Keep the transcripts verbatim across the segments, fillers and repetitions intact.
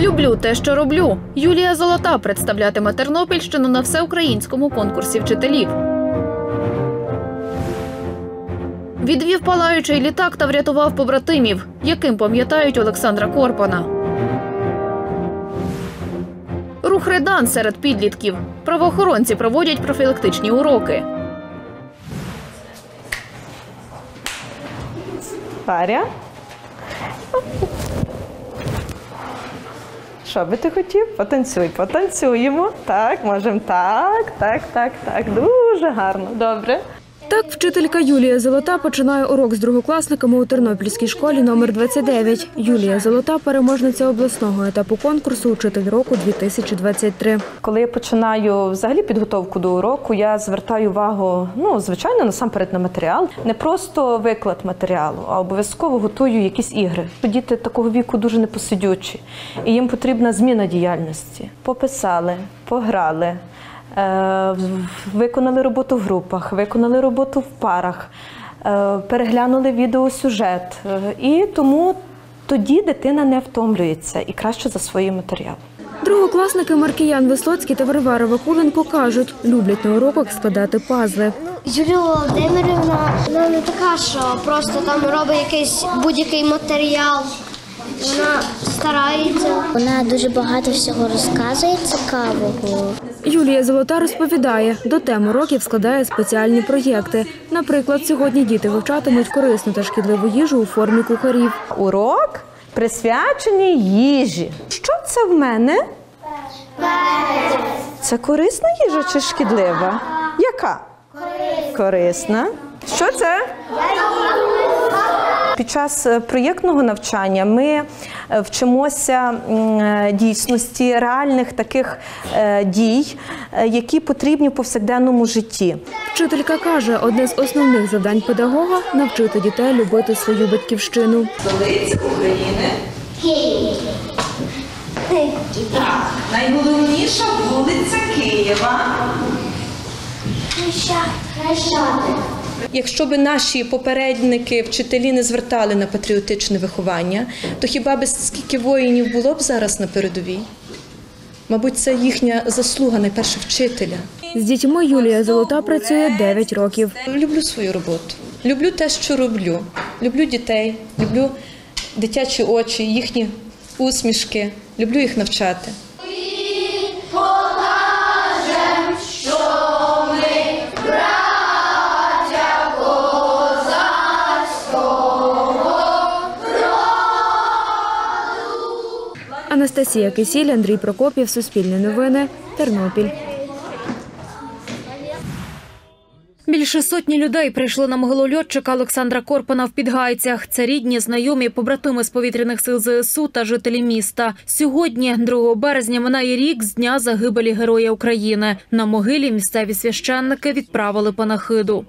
Люблю те, що роблю. Юлія Золота представлятиме Тернопільщину на всеукраїнському конкурсі вчителів. Відвів палаючий літак та врятував побратимів, яким пам'ятають Олександра Корпана. Рух Редан серед підлітків. Правоохоронці проводять профілактичні уроки. Варя. Що би ти хотів? Потанцюй, потанцюємо. Так, можемо так, так, так, так. Дуже гарно, добре. Так вчителька Юлія Золота починає урок з другокласниками у Тернопільській школі номер двадцять дев'ять. Юлія Золота – переможниця обласного етапу конкурсу «Учитель року дві тисячі двадцять три». Коли я починаю взагалі підготовку до уроку, я звертаю увагу, ну, звичайно, насамперед на матеріал. Не просто виклад матеріалу, а обов'язково готую якісь ігри. Діти такого віку дуже непосидючі, і їм потрібна зміна діяльності. Пописали, пограли. Виконали роботу в групах, виконали роботу в парах, переглянули відеосюжет. І тому тоді дитина не втомлюється і краще засвоює матеріал. Другокласники Маркіян Висоцький та Варвара Вакуленко кажуть, люблять на уроках складати пазли. Юлія Володимирівна, вона не така, що просто там робить якийсь будь-який матеріал. Вона старається. Вона дуже багато всього розказує цікавого. Юлія Золота розповідає, до тем уроків складає спеціальні проєкти. Наприклад, сьогодні діти вивчатимуть корисну та шкідливу їжу у формі кухарів. Урок присвячений їжі. Що це в мене? Це корисна їжа чи шкідлива? Яка? Корисна. Корисна. Що це? Під час проєктного навчання ми вчимося дійсності, реальних таких дій, які потрібні в повсякденному житті. Вчителька каже, одне з основних завдань педагога – навчити дітей любити свою батьківщину. Столиця України? Київ. Так, найголовніша вулиця Києва? Хрещатик. Якщо б наші попередники, вчителі не звертали на патріотичне виховання, то хіба б скільки воїнів було б зараз на передовій? Мабуть, це їхня заслуга, найперше, вчителя. З дітьми Юлія Золота працює дев'ять років. Люблю свою роботу, люблю те, що роблю. Люблю дітей, люблю дитячі очі, їхні усмішки, люблю їх навчати. Анастасія Кисіль, Андрій Прокопів, Суспільне новини, Тернопіль. Більше сотні людей прийшло на могилу льотчика Олександра Корпана в Підгайцях. Це рідні, знайомі, побратими з повітряних сил ЗСУ та жителі міста. Сьогодні, другого березня, минає рік з дня загибелі Героя України. На могилі місцеві священники відправили панахиду.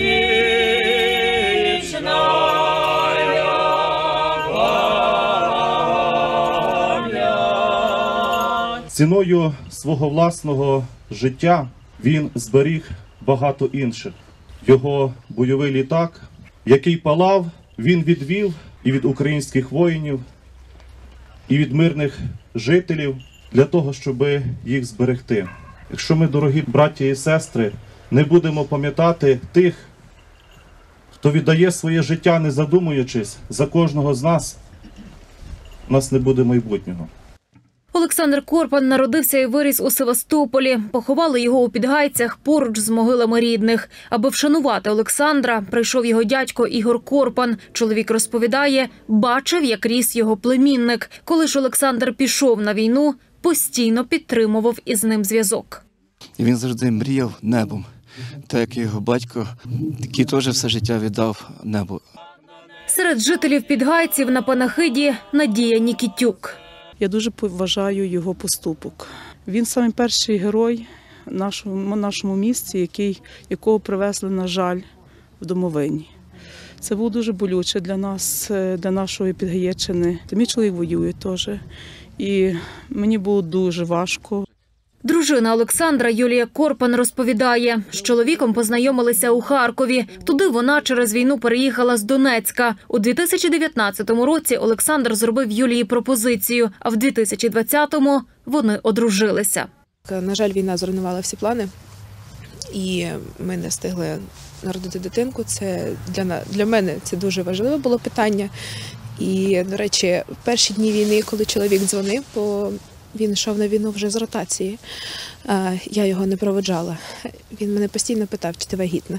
Ціною свого власного життя він зберіг багато інших. Його бойовий літак, який палав, він відвів і від українських воїнів, і від мирних жителів для того, щоб їх зберегти. Якщо ми, дорогі браті і сестри, не будемо пам'ятати тих, хто віддає своє життя, не задумуючись за кожного з нас, у нас не буде майбутнього. Олександр Корпан народився і виріс у Севастополі. Поховали його у Підгайцях поруч з могилами рідних. Аби вшанувати Олександра, прийшов його дядько Ігор Корпан. Чоловік розповідає, бачив, як ріс його племінник. Коли ж Олександр пішов на війну, постійно підтримував із ним зв'язок. Він завжди мріяв небом, так як його батько, який теж все життя віддав небу. Серед жителів Підгайців на панахиді Надія Нікітюк. Я дуже поважаю його поступок. Він самий перший герой в нашому, нашому місті, який, якого привезли, на жаль, в домовині. Це було дуже болюче для нас, для нашої Підгаєччини. Мій чоловік воює теж, і мені було дуже важко. Дружина Олександра Юлія Корпан розповідає, з чоловіком познайомилися у Харкові. Туди вона через війну переїхала з Донецька. У дві тисячі дев'ятнадцятому році Олександр зробив Юлії пропозицію, а в дві тисячі двадцятому вони одружилися. На жаль, війна зруйнувала всі плани, і ми не встигли народити дитинку. Це для, для мене це дуже важливе було питання. І, до речі, в перші дні війни, коли чоловік дзвонив, бо він йшов на війну вже з ротації, я його не проводжала. Він мене постійно питав, чи ти вагітна.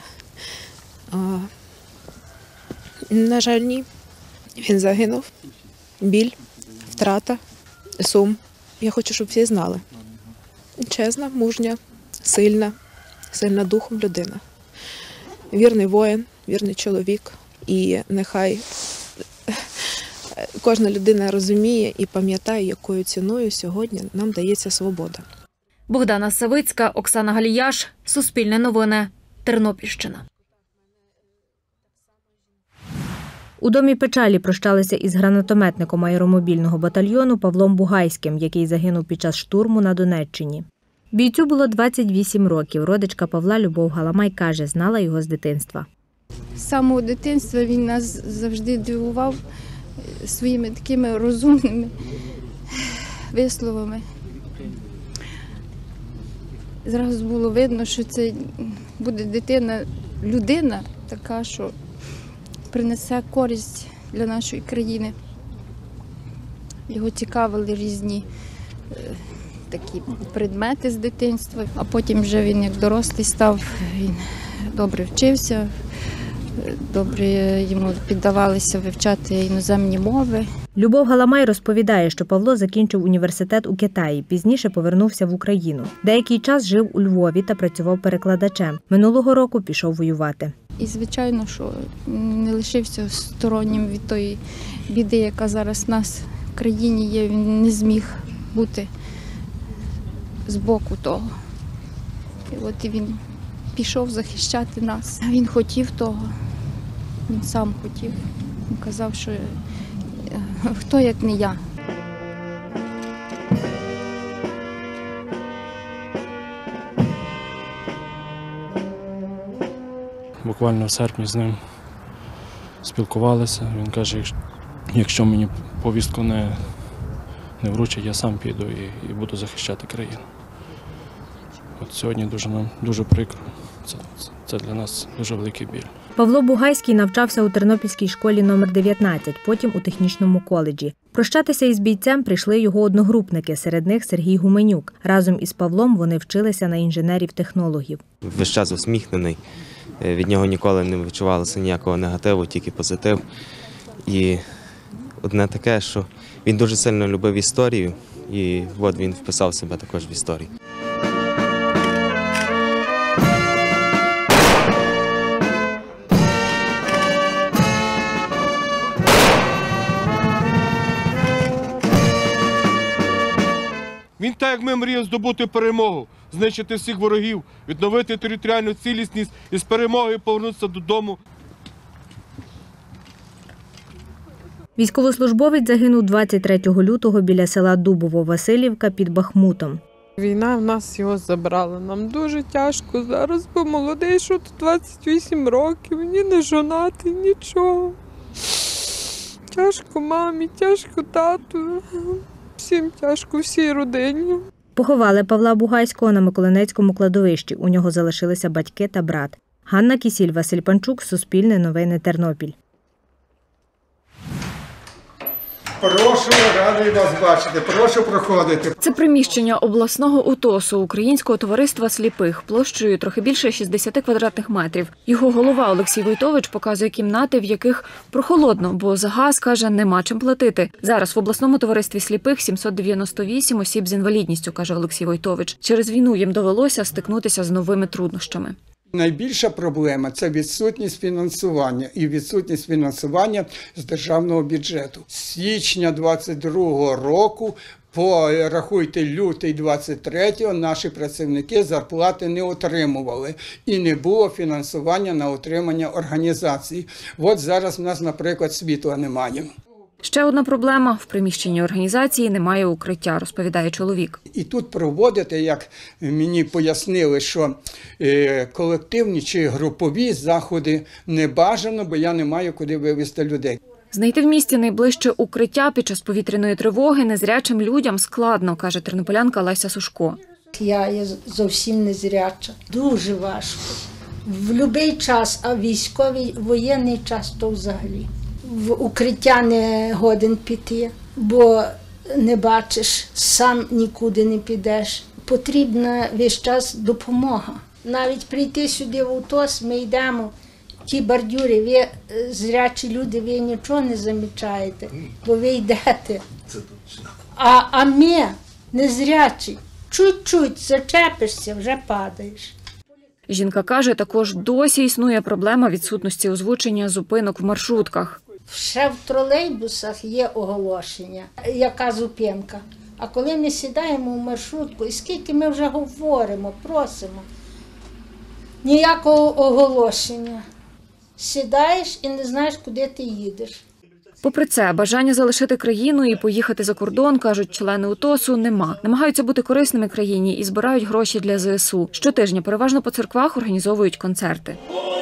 На жаль, ні. Він загинув. Біль, втрата, сум. Я хочу, щоб всі знали. Чесна, мужня, сильна, сильна духом людина. Вірний воїн, вірний чоловік. І нехай кожна людина розуміє і пам'ятає, якою ціною сьогодні нам дається свобода. Богдана Савицька, Оксана Галіяш, Суспільне новини, Тернопільщина. У домі печалі прощалися із гранатометником аеромобільного батальйону Павлом Бугайським, який загинув під час штурму на Донеччині. Бійцю було двадцять вісім років. Родичка Павла Любов Галамай каже, знала його з дитинства. З самого дитинства він нас завжди дивував своїми такими розумними висловами. Зразу було видно, що це буде дитина, людина така, що принесе користь для нашої країни. Його цікавили різні такі предмети з дитинства, а потім вже він як дорослий став, він добре вчився, добре йому піддавалися вивчати іноземні мови. Любов Галамай розповідає, що Павло закінчив університет у Китаї, пізніше повернувся в Україну. Деякий час жив у Львові та працював перекладачем. Минулого року пішов воювати. І, звичайно, що не лишився стороннім від тої біди, яка зараз в нас в країні є. Він не зміг бути з боку того. І от і він пішов захищати нас. Він хотів того, він сам хотів. Він казав, що хто як не я. Буквально в серпні з ним спілкувалися. Він каже, якщо мені повістку не, не вручать, я сам піду і, і буду захищати країну. От сьогодні дуже нам дуже прикро. Це, це для нас дуже великий біль. Павло Бугайський навчався у Тернопільській школі номер дев'ятнадцять, потім у технічному коледжі. Прощатися із бійцем прийшли його одногрупники, серед них Сергій Гуменюк. Разом із Павлом вони вчилися на інженерів-технологів. Весь час усміхнений, від нього ніколи не відчувалося ніякого негативу, тільки позитив. І одне таке, що він дуже сильно любив історію, і от він вписав себе також в історію. Він так, як ми, мріяв здобути перемогу, знищити всіх ворогів, відновити територіальну цілісність і з перемогою повернутися додому. Військовослужбовець загинув двадцять третього лютого біля села Дубово-Василівка під Бахмутом. Війна в нас його забрала. Нам дуже тяжко зараз, бо молодий, що тут двадцять вісім років, ні не жонатий, нічого. Тяжко мамі, тяжко тату. Всім тяжко, всій родині. Поховали Павла Бугайського на Миколинецькому кладовищі. У нього залишилися батьки та брат. Ганна Кісіль, Василь Панчук, Суспільне новини, Тернопіль. Прошу, радий вас бачити. Прошу проходити. Це приміщення обласного УТОСу Українського товариства сліпих площею трохи більше шістдесят квадратних метрів. Його голова Олексій Войтович показує кімнати, в яких прохолодно, бо за газ, каже, нема чим платити. Зараз в обласному товаристві сліпих сімсот дев'яносто вісім осіб з інвалідністю, каже Олексій Войтович. Через війну їм довелося стикнутися з новими труднощами. Найбільша проблема – це відсутність фінансування і відсутність фінансування з державного бюджету. З січня двадцять другого року по, рахуйте, лютий двадцять третього наші працівники зарплати не отримували і не було фінансування на утримання організацій. От зараз у нас, наприклад, світла немає. Ще одна проблема – в приміщенні організації немає укриття, розповідає чоловік. І тут проводити, як мені пояснили, що е, колективні чи групові заходи не бажано, бо я не маю куди вивезти людей. Знайти в місті найближче укриття під час повітряної тривоги незрячим людям складно, каже тернополянка Леся Сушко. Я є зовсім незряча. Дуже важко. В будь-який час, а військовий воєнний час то взагалі. В укриття не годен піти, бо не бачиш, сам нікуди не підеш. Потрібна весь час допомога. Навіть прийти сюди в УТОС, ми йдемо, ті бордюри, ви зрячі люди, ви нічого не замічаєте, бо ви йдете. А, а ми, незрячі, чуть-чуть зачепишся, вже падаєш. Жінка каже, також досі існує проблема відсутності озвучення зупинок в маршрутках. Ще в тролейбусах є оголошення, яка зупинка. А коли ми сідаємо в маршрутку, і скільки ми вже говоримо, просимо, ніякого оголошення. Сідаєш і не знаєш, куди ти їдеш. Попри це, бажання залишити країну і поїхати за кордон, кажуть члени УТОСу, нема. Намагаються бути корисними країні і збирають гроші для ЗСУ. Щотижня переважно по церквах організовують концерти.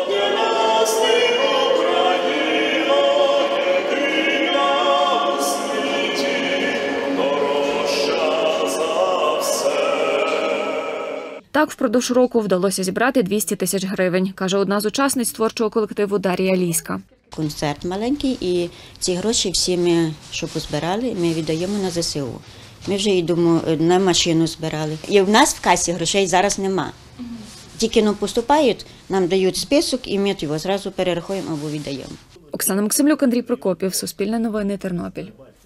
Так, впродовж року вдалося зібрати двісті тисяч гривень, каже одна з учасниць творчого колективу Дар'я Ліська. Концерт маленький, і ці гроші всі ми, що позбирали, ми віддаємо на ЗСУ. Ми вже йдемо, на машину збирали. І в нас в касі грошей зараз нема. Тільки ну, поступають, нам дають список, і ми його зразу перерахуємо або віддаємо. Оксана Максимлюк, Андрій Прокопів, Суспільне новини, Тернопіль.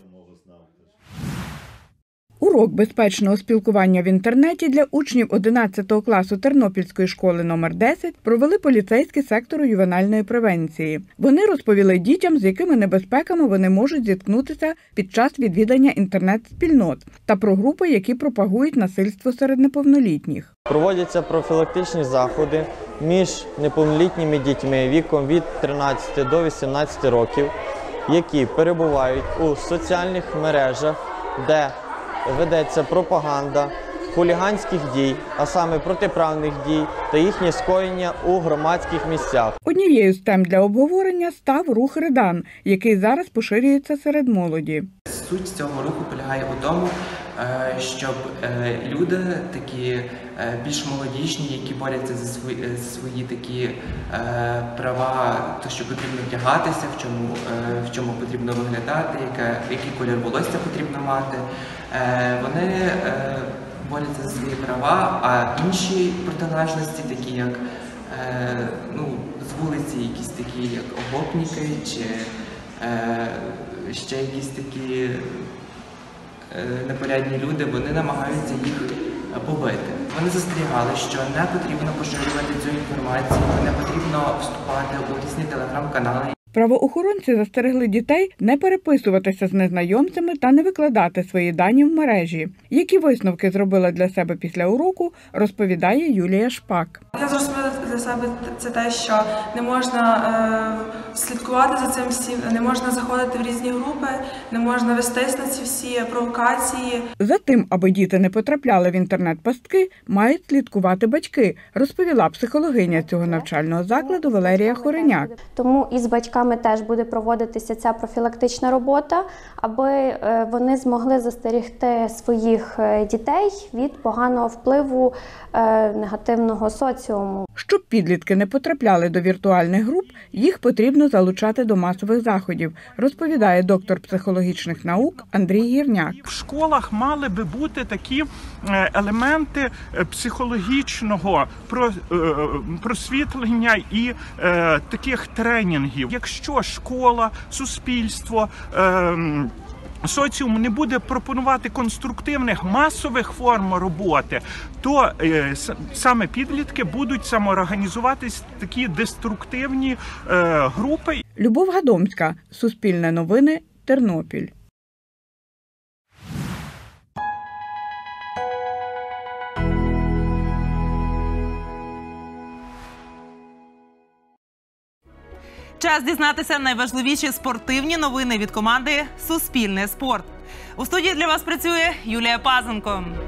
Урок безпечного спілкування в інтернеті для учнів одинадцятого класу Тернопільської школи номер десять провели поліцейські сектору ювенальної превенції. Вони розповіли дітям, з якими небезпеками вони можуть зіткнутися під час відвідання інтернет-спільнот, та про групи, які пропагують насильство серед неповнолітніх. Проводяться профілактичні заходи між неповнолітніми дітьми віком від тринадцяти до вісімнадцяти років, які перебувають у соціальних мережах, де ведеться пропаганда хуліганських дій, а саме протиправних дій та їхнє скоєння у громадських місцях. Однією з тем для обговорення став рух Редан, який зараз поширюється серед молоді. Суть цього руху полягає у тому, щоб люди такі більш молодіжні, які борються за свої, свої такі права, то що потрібно вдягатися, в чому, в чому потрібно виглядати, яке, який колір волосся потрібно мати, вони борються за свої права, а інші протилежності, такі як ну, з вулиці, якісь такі як гопніки, чи ще якісь такі непорядні люди, вони намагаються їх побити. Вони застерігали, що не потрібно поширювати цю інформацію, не потрібно вступати у різні телеграм-канали. Правоохоронці застерегли дітей не переписуватися з незнайомцями та не викладати свої дані в мережі. Які висновки зробила для себе після уроку, розповідає Юлія Шпак. Я зрозуміла для себе це те, що не можна е, слідкувати за цим всім, не можна заходити в різні групи, не можна вестись на ці всі провокації. За тим, аби діти не потрапляли в інтернет-пастки, мають слідкувати батьки, розповіла психологиня цього навчального закладу Валерія Хореняк. Тому і з батьками теж буде проводитися ця профілактична робота, аби вони змогли застерегти своїх дітей від поганого впливу негативного соціуму. Щоб підлітки не потрапляли до віртуальних груп, їх потрібно залучати до масових заходів, розповідає доктор психологічних наук Андрій Гірняк. В школах мали би бути такі елементи психологічного просвітлення і таких тренінгів. Якщо школа, суспільство, соціум не буде пропонувати конструктивних масових форм роботи, то е, саме підлітки будуть самоорганізуватись в такі деструктивні е, групи. Любов Гадомська, Суспільне новини, Тернопіль. Час дізнатися найважливіші спортивні новини від команди «Суспільне спорт». У студії для вас працює Юлія Пазенко.